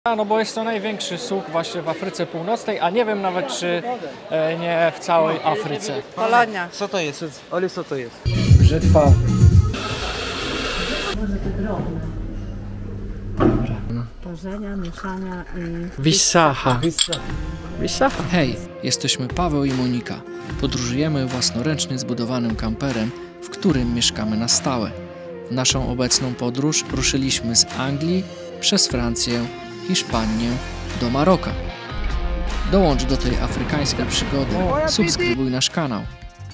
No bo jest to największy sług właśnie w Afryce Północnej, a nie wiem nawet czy nie w całej Afryce. Polonia. Co to jest? Oli, co to jest? Brzytwa. Parzenia, mieszania i... Wissaha. Wissaha. Hej, jesteśmy Paweł i Monika. Podróżujemy własnoręcznie zbudowanym kamperem, w którym mieszkamy na stałe. W naszą obecną podróż ruszyliśmy z Anglii przez Francję, Hiszpanię do Maroka. Dołącz do tej afrykańskiej przygody. Subskrybuj nasz kanał.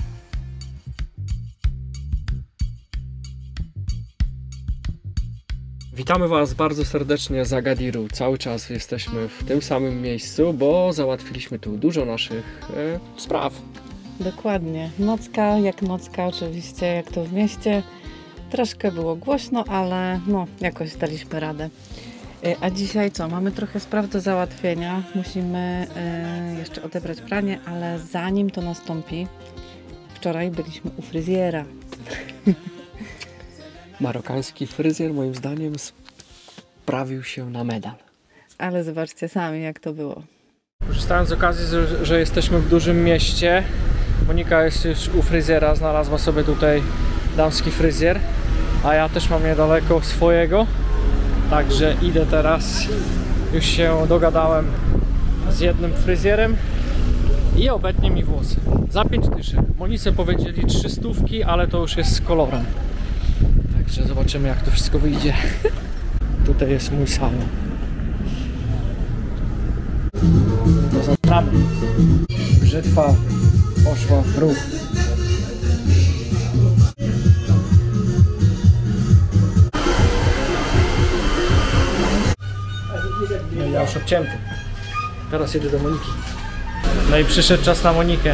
Witamy Was bardzo serdecznie z Agadiru. Cały czas jesteśmy w tym samym miejscu, bo załatwiliśmy tu dużo naszych spraw. Dokładnie. Nocka, jak nocka oczywiście, jak to w mieście. Troszkę było głośno, ale no jakoś daliśmy radę. A dzisiaj co? Mamy trochę spraw do załatwienia. Musimy jeszcze odebrać pranie, ale zanim to nastąpi, wczoraj byliśmy u fryzjera. Marokański fryzjer moim zdaniem sprawił się na medal. Ale zobaczcie sami, jak to było. Korzystając z okazji, że jesteśmy w dużym mieście, Monika jest już u fryzjera, znalazła sobie tutaj damski fryzjer, a ja też mam niedaleko swojego, także idę teraz. Już się dogadałem z jednym fryzjerem i obetnie mi włosy za 5 dyszek. Monice powiedzieli 300, ale to już jest z kolorem. Także zobaczymy, jak to wszystko wyjdzie. Tutaj jest mój salon. To zapraszamy. Brzytwa poszła w ruch. No i ja już obcięty. Teraz jedę do Moniki. No i przyszedł czas na Monikę.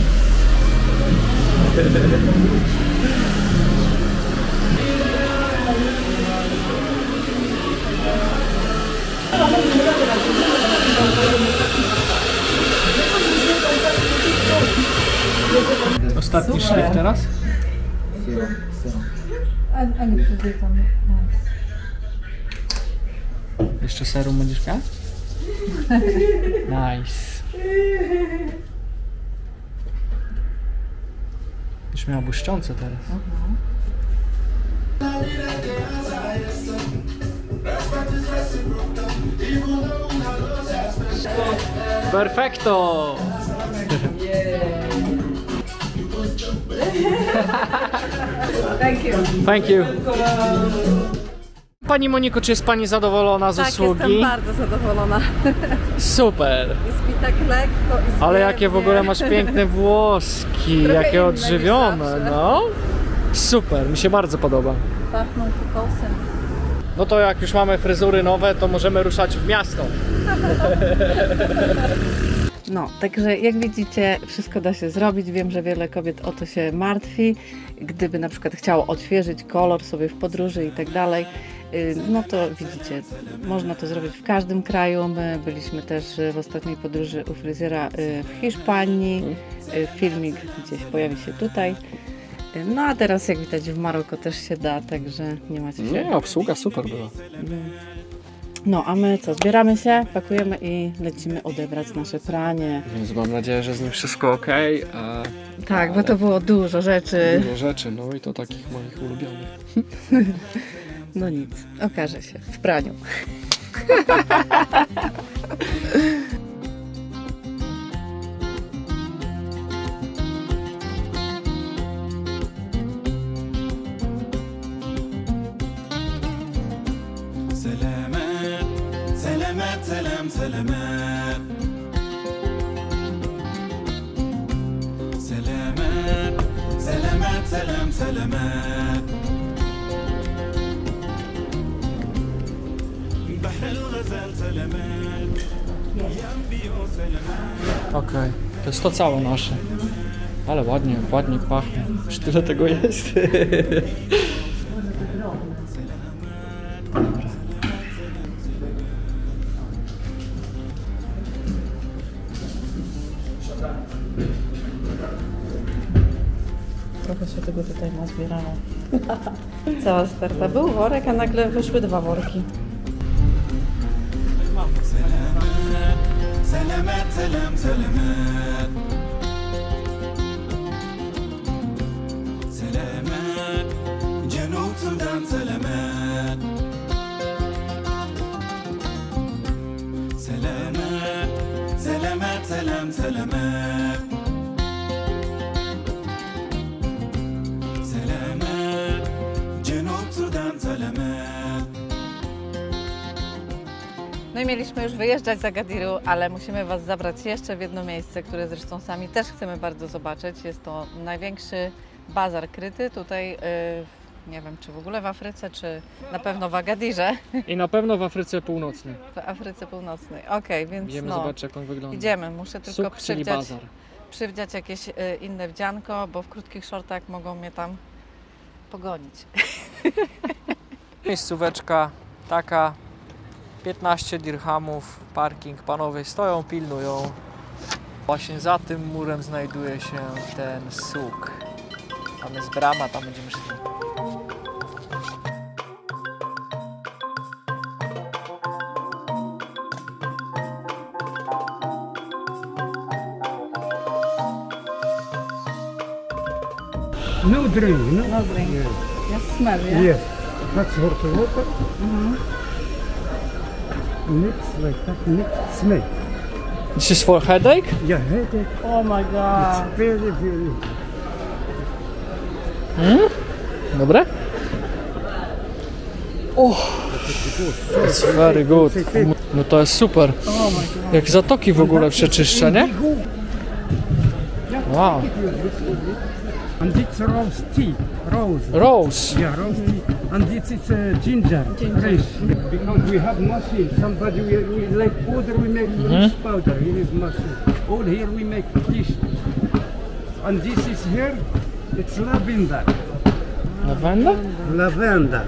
Ostatni szlif teraz? A nie próbuję tam. Jeszcze serum będziesz miał? Nice. Już miała błyszczące teraz. Perfekto! Thank you. Thank you. Pani Moniko, czy jest Pani zadowolona z usługi? Tak, jestem bardzo zadowolona. Super! Jest mi tak lekko i Ale jakie w ogóle masz piękne włoski, Trochę jakie inne odżywione, niż zawsze. no. Super, mi się bardzo podoba. Pachną kokosem. No to jak już mamy fryzury nowe, to możemy ruszać w miasto. No, także jak widzicie, wszystko da się zrobić. Wiem, że wiele kobiet o to się martwi. Gdyby na przykład chciało odświeżyć kolor sobie w podróży i tak dalej, no to widzicie, można to zrobić w każdym kraju. My byliśmy też w ostatniej podróży u fryzjera w Hiszpanii. Filmik gdzieś pojawi się tutaj. No a teraz jak widać w Maroku też się da, także nie macie się... Nie, obsługa super była. No a my co, zbieramy się, pakujemy i lecimy odebrać nasze pranie. Więc mam nadzieję, że z nim wszystko ok. Tak, bo to było dużo rzeczy. Dużo rzeczy, no i to takich moich ulubionych. No nic, okaże się w praniu. سلامات سلام سلامات سلامات سلامات سلام سلامات بحر الغزال سلامات ينبيو سلامات. Okej, to jest to całe nasze. Ale ładnie, ładnie pachnie. Już tyle tego jest. Trochę się tego tutaj nazbierało. Cała sterta. Był worek, a nagle wyszły 2 worki. سلامات سلامات سلام سلامات سلامات جنوب السودان سلامات سلامات سلامات سلام سلامات سلامات جنوب السودان سلامات. No i mieliśmy już wyjeżdżać z Agadiru, ale musimy Was zabrać jeszcze w jedno miejsce, które zresztą sami też chcemy bardzo zobaczyć. Jest to największy bazar kryty tutaj, nie wiem czy w ogóle w Afryce, czy na pewno w Agadirze. I na pewno w Afryce Północnej. W Afryce Północnej. Okej, więc Idziemy zobaczyć, jak on wygląda. idziemy. Muszę tylko Suk, czyli bazar. przywdziać jakieś inne wdzianko, bo w krótkich shortach mogą mnie tam pogonić. Miejscóweczka taka, 15 dirhamów, parking, panowie stoją, pilnują. Właśnie za tym murem znajduje się ten suk. Tam jest brama, tam będziemy szli. No drink, no? No drink. Yes. Just smell, yeah? Yes. That's hot water. Mix like that, mix, smell. This is for headache? Yeah, headache. Oh my god. It's very, very. Dobre? It's very good. No to jest super. Oh my god. Jak zatoki w ogóle przeczyszcza, nie? Wow. And it's rose tea, rose. Rose. Yeah, rose tea. And it's ginger, fresh. Because we have machine. Somebody we like powder, we make fresh powder. Here is machine. All here we make fish. And this is here, it's lavender. Lawenda? Lavender.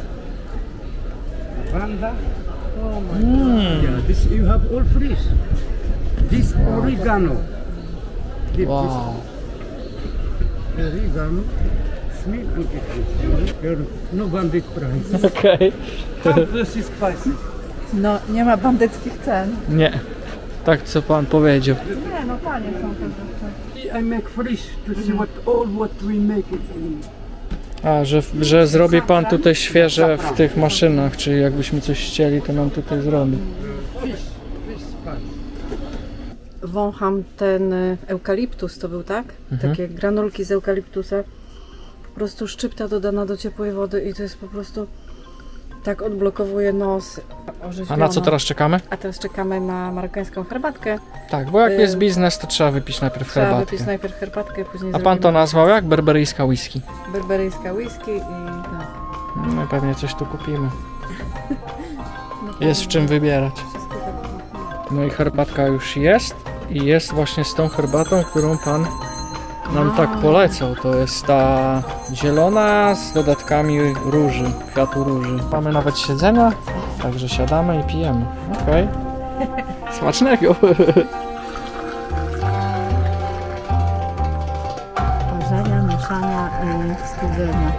Lavender. Oh my god. Yeah, this you have all fresh. This oregano. Wow. Oregano. Smell and get this. Here, no bandit price. Okej. This is spicy. No, nie ma bandyckich cen. Nie. Tak co pan powiedział. Nie, no panie są te rzeczy. I make fresh to see what we make it in. A, że zrobi pan tutaj świeże w tych maszynach, czyli jakbyśmy coś chcieli, to nam tutaj zrobi. Fish spice. Wącham ten eukaliptus, to był tak? Takie granulki z eukaliptusa. Po prostu szczypta dodana do ciepłej wody i to jest po prostu tak odblokowuje nos. A na co teraz czekamy? A teraz czekamy na marokańską herbatkę. Tak, bo jak jest biznes, to trzeba wypić najpierw Trzeba herbatkę. wypić najpierw herbatkę, później A pan to nazwał jak? Berberyjska whisky. berberyjska whisky i tak. No pewnie coś tu kupimy. No, Jest w czym wybierać. wszystko tak. No i herbatka już jest. I jest właśnie z tą herbatą, którą pan nam tak polecał. To jest ta zielona z dodatkami róży, kwiatu róży. Mamy nawet siedzenia, także siadamy i pijemy. Okej. Smacznego. Parzenia, mieszania i studzenia.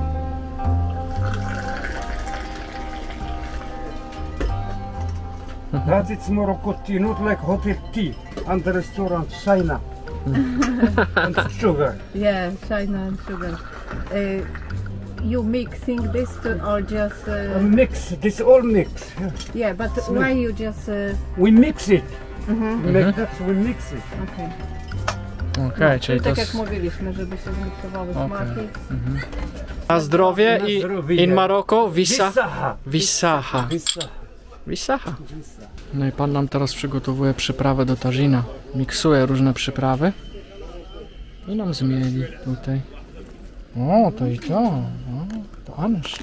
That is Morocco tea, not like hotel tea and the restaurant China. And sugar. Yeah, China and sugar. You mixing this to, or just... Mix, this all mix. yeah, but why you just... We mix it. We make that, we mix it. Okay. Okej, czyli to tak jak jest... mówiliśmy, żeby się zmiksowały smaki. Na zdrowie Na i zdrowie. in Maroko Visaha. Visaha. Visaha. Visaha. No i pan nam teraz przygotowuje przyprawę do tagina. Miksuje różne przyprawy. I nam zmieli tutaj. O, to i to. O, to anysz.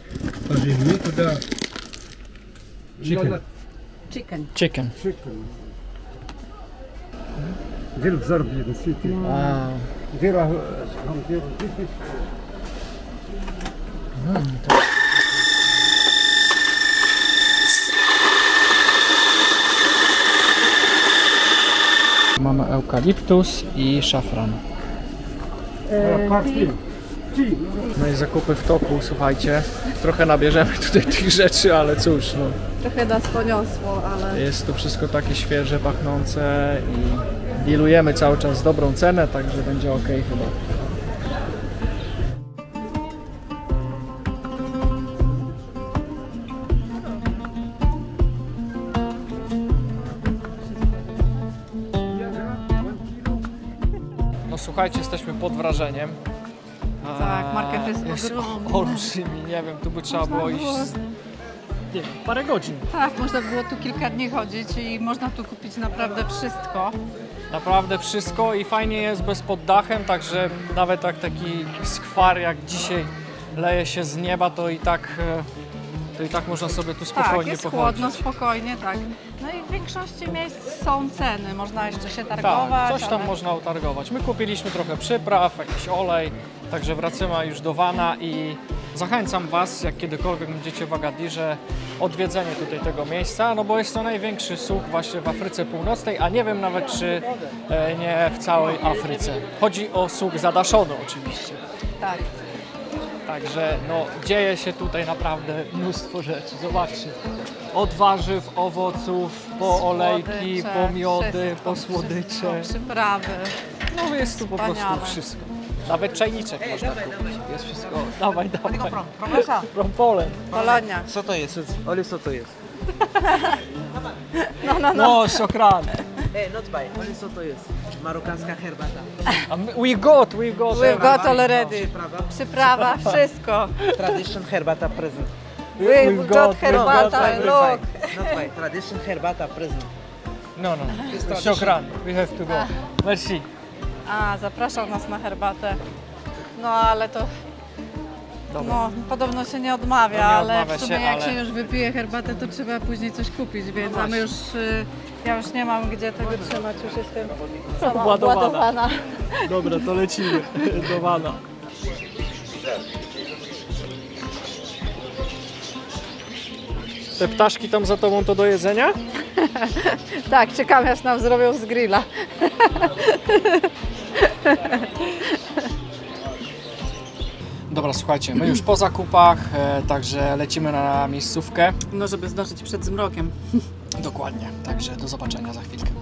Chicken. Chicken. Chicken. Chicken. دير بزربي نسيتي Wow. ديرها دير Mamy eukaliptus i szafran. parsley No i zakupy w toku, słuchajcie. Trochę nabierzemy tutaj tych rzeczy, ale cóż, no. Trochę nas poniosło, ale Jest to wszystko takie świeże, pachnące i dealujemy cały czas dobrą cenę, także będzie ok chyba. No słuchajcie, jesteśmy pod wrażeniem. tak, market jest Jest ogromny. olbrzymi, nie wiem, tu by trzeba było iść nie wiem, parę godzin. Tak, można było tu kilka dni chodzić i można tu kupić naprawdę wszystko. Naprawdę wszystko i fajnie jest bez pod dachem, także nawet jak taki skwar jak dzisiaj leje się z nieba, to i tak można sobie tu spokojnie Tak, jest pochodzić. chłodno, spokojnie, tak. No i w większości miejsc są ceny, można jeszcze się targować. Tak, coś tam ale... można utargować. My kupiliśmy trochę przypraw, jakiś olej, także wracamy już do Vana i zachęcam Was, jak kiedykolwiek będziecie w Agadirze, odwiedzenie tutaj tego miejsca, no bo jest to największy souk właśnie w Afryce Północnej, a nie wiem nawet czy nie w całej Afryce. Chodzi o souk zadaszony oczywiście. Tak. Także no, dzieje się tutaj naprawdę mnóstwo rzeczy. Zobaczcie, od warzyw, owoców, po olejki, Słodycze, po miody, wszystko, po słodycze. wszystko, przyprawy. No jest tu po prostu Wspaniale. wszystko. Nawet czajniczek można kupić. Jest wszystko. Dawaj, dawaj. Proszę. From Poland. Polonia. Co to jest? Oli, co to jest? No, szokran. Not buy. Oli, co to jest? Marokańska herbata. We got. We've got already. Przyprawa. Przyprawa, wszystko. Tradition herbata present. We've got herbata, look. Not buy. Tradition herbata present. No. Szokran. We have to go. Merci. A, zapraszał nas na herbatę. No ale to Dobra. no, podobno się nie odmawia, No, nie ale odmawia w sumie się, jak ale- się już wypije herbatę, to trzeba później coś kupić, więc No a my już, ja już nie mam gdzie tego trzymać, już jestem Obładowana. obładowana. Dobra, to lecimy do Vana. Te ptaszki tam za tobą to do jedzenia? Tak, czekamy aż nam zrobią z grilla. Dobra, słuchajcie, my już po zakupach, także lecimy na miejscówkę. No, żeby zdążyć przed zmrokiem. Dokładnie, także do zobaczenia za chwilkę.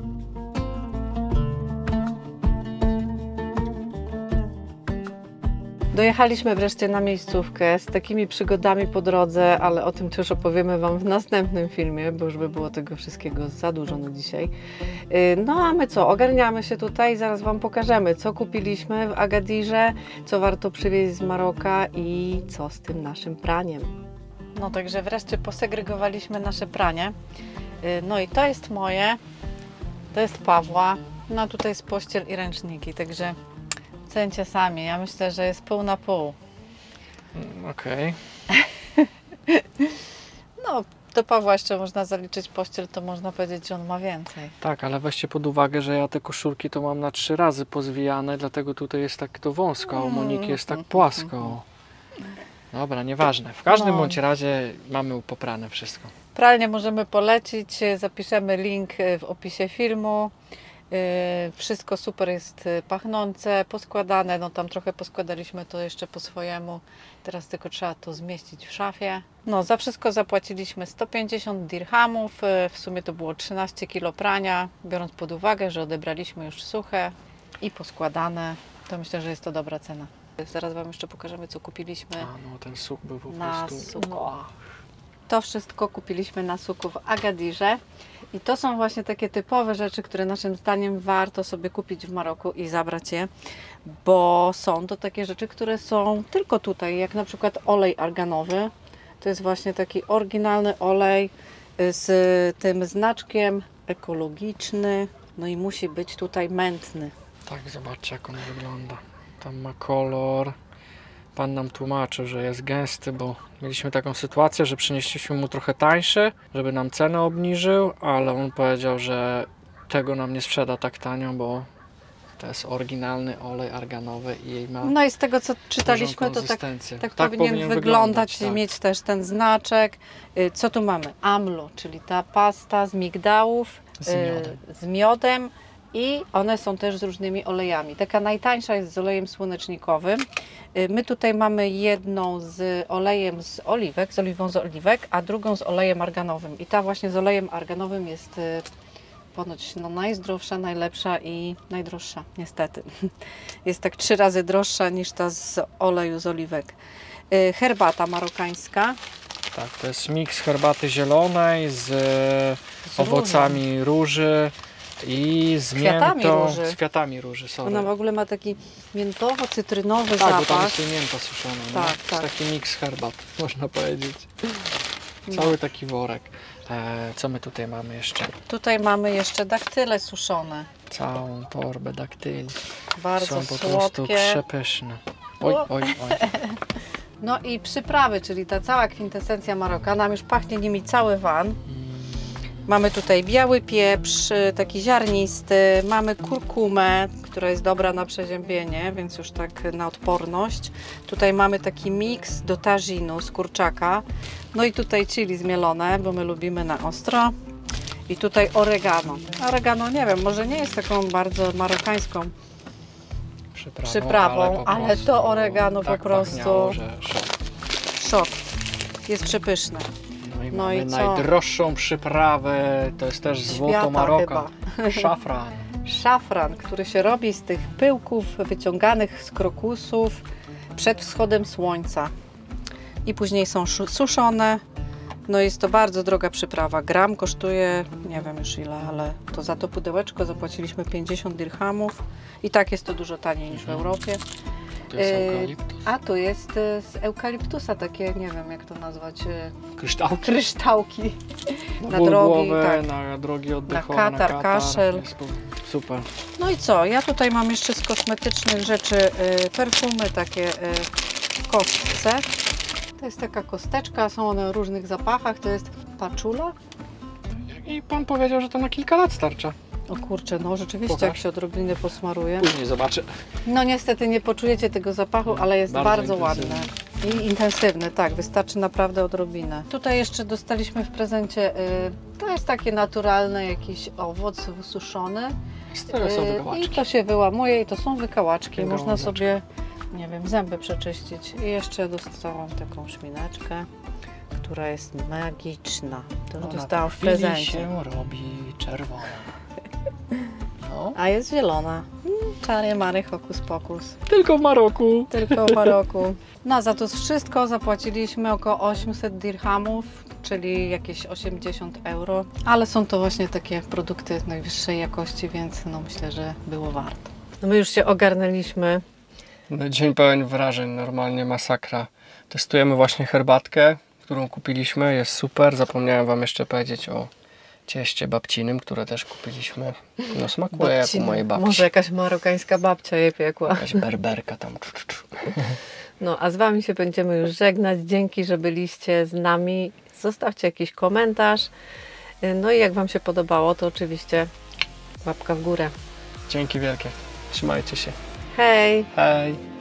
Dojechaliśmy wreszcie na miejscówkę z takimi przygodami po drodze, ale o tym też opowiemy Wam w następnym filmie, bo już by było tego wszystkiego za dużo na dzisiaj. No a my co, ogarniamy się tutaj, zaraz Wam pokażemy, co kupiliśmy w Agadirze, co warto przywieźć z Maroka i co z tym naszym praniem. No także wreszcie posegregowaliśmy nasze pranie. No i to jest moje, to jest Pawła, no a tutaj jest pościel i ręczniki, także ocencie sami. Ja myślę, że jest pół na pół. Okej. No, do Pawła jeszcze można zaliczyć pościel, to można powiedzieć, że on ma więcej. Tak, ale weźcie pod uwagę, że ja te koszulki to mam na 3 razy pozwijane, dlatego tutaj jest tak to wąsko, a u Moniki jest tak płasko. Dobra, nieważne. W każdym No. bądź razie mamy poprane wszystko. Pralnię możemy polecić, zapiszemy link w opisie filmu. Wszystko super jest pachnące, poskładane, no tam trochę poskładaliśmy to jeszcze po swojemu, teraz tylko trzeba to zmieścić w szafie. No za wszystko zapłaciliśmy 150 dirhamów, w sumie to było 13 kg prania, biorąc pod uwagę, że odebraliśmy już suche i poskładane, to myślę, że jest to dobra cena. Zaraz Wam jeszcze pokażemy, co kupiliśmy A no, ten suk był po na prostu... suku. To wszystko kupiliśmy na suku w Agadirze i to są właśnie takie typowe rzeczy, które naszym zdaniem warto sobie kupić w Maroku i zabrać je, bo są to takie rzeczy, które są tylko tutaj, jak na przykład olej arganowy. To jest właśnie taki oryginalny olej z tym znaczkiem ekologiczny, no i musi być tutaj mętny. Tak, zobaczcie jak on wygląda. Tam ma kolor. Pan nam tłumaczył, że jest gęsty, bo mieliśmy taką sytuację, że przynieśliśmy mu trochę tańszy, żeby nam cenę obniżył, ale on powiedział, że tego nam nie sprzeda tak tanio, bo to jest oryginalny olej arganowy i ma No i z tego, co dużą czytaliśmy, to tak konsystencję. powinien wyglądać, tak. mieć też ten znaczek. Co tu mamy? Amlo, czyli ta pasta z migdałów Z miodem. z miodem I one są też z różnymi olejami. Taka najtańsza jest z olejem słonecznikowym. My tutaj mamy jedną z olejem z oliwek, z oliwą z oliwek, a drugą z olejem arganowym. I ta właśnie z olejem arganowym jest ponoć najzdrowsza, najlepsza i najdroższa, niestety. Jest tak 3 razy droższa niż ta z oleju z oliwek. Herbata marokańska. Tak, to jest miks herbaty zielonej z owocami róży i z Kwiatami miętą, róży. z kwiatami róży. Sorry. Ona w ogóle ma taki miętowo-cytrynowy Tak, bo tam zapach. jest i mięta suszona. Tak, no. To tak. jest taki miks herbat, można powiedzieć. No. Cały taki worek. Co my tutaj mamy jeszcze? Tutaj mamy jeszcze daktyle suszone. Całą torbę daktyli. Bardzo Są po prostu słodkie. przepyszne. Oj, O. oj, oj. No i przyprawy, czyli ta cała kwintesencja Maroka. Nam już pachnie nimi cały van. Mamy tutaj biały pieprz, taki ziarnisty, mamy kurkumę, która jest dobra na przeziębienie, więc już tak na odporność. Tutaj mamy taki miks do taginu z kurczaka. No i tutaj chili zmielone, bo my lubimy na ostro. I tutaj oregano. Oregano, nie wiem, może nie jest taką bardzo marokańską przyprawą, ale prostu to oregano tak po prostu pachniało, że szok. szok. Jest przepyszne. No i No mamy i co? najdroższą przyprawę, to jest też złoto Świata Maroka. Szafran. Szafran, który się robi z tych pyłków wyciąganych z krokusów przed wschodem słońca. I później są suszone. No jest to bardzo droga przyprawa. Gram kosztuje, nie wiem już ile, ale to za to pudełeczko zapłaciliśmy 50 dirhamów. I tak jest to dużo taniej niż w Europie. To jest eukaliptus. A tu jest z eukaliptusa takie, nie wiem jak to nazwać, Kryształki. kryształki. Na na ból drogi, głowy, tak. na drogi oddechowe, Na katar, kaszel. Jest super. No i co? Ja tutaj mam jeszcze z kosmetycznych rzeczy perfumy takie w kostce. To jest taka kosteczka, są one o różnych zapachach. To jest patchoula. I pan powiedział, że to na kilka lat starcza. O kurczę, no rzeczywiście Pokaż. jak się odrobinę posmaruje. Później zobaczę. No niestety nie poczujecie tego zapachu, ale jest bardzo ładne. I intensywny, tak, wystarczy naprawdę odrobinę. Tutaj jeszcze dostaliśmy w prezencie, to jest takie naturalne, jakiś owoc wysuszony. Z tego są I wykałaczki. to się wyłamuje i to są wykałaczki. Takie Można gałązeczki. sobie, nie wiem, zęby przeczyścić. I jeszcze dostałam taką szmineczkę, która jest magiczna. To już No, dostałam w chwili prezencie. się robi czerwona. No. A jest zielona. Czary mary, hokus pokus. Tylko w Maroku. Tylko w Maroku. No za to wszystko zapłaciliśmy około 800 dirhamów, czyli jakieś 80 euro. Ale są to właśnie takie produkty najwyższej jakości, więc no myślę, że było warto. No my już się ogarnęliśmy. No, dzień pełen wrażeń, normalnie masakra. Testujemy właśnie herbatkę, którą kupiliśmy, jest super. Zapomniałem wam jeszcze powiedzieć o cieście babcinym, które też kupiliśmy. No smakuje jak u mojej babci. Może jakaś marokańska babcia je piekła. Jakaś berberka tam. No a z wami się będziemy już żegnać. Dzięki, że byliście z nami. Zostawcie jakiś komentarz. No i jak wam się podobało, to oczywiście łapka w górę. Dzięki wielkie. Trzymajcie się. Hej! Hej!